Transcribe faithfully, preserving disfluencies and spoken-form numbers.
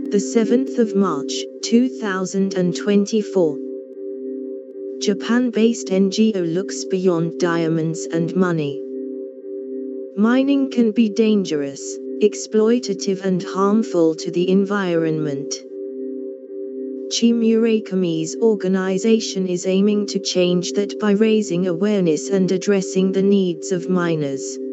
the seventh of March, two thousand twenty-four. Japan-based N G O looks beyond diamonds and money. Mining can be dangerous, exploitative and harmful to the environment. Chie Murakami's organization is aiming to change that by raising awareness and addressing the needs of miners.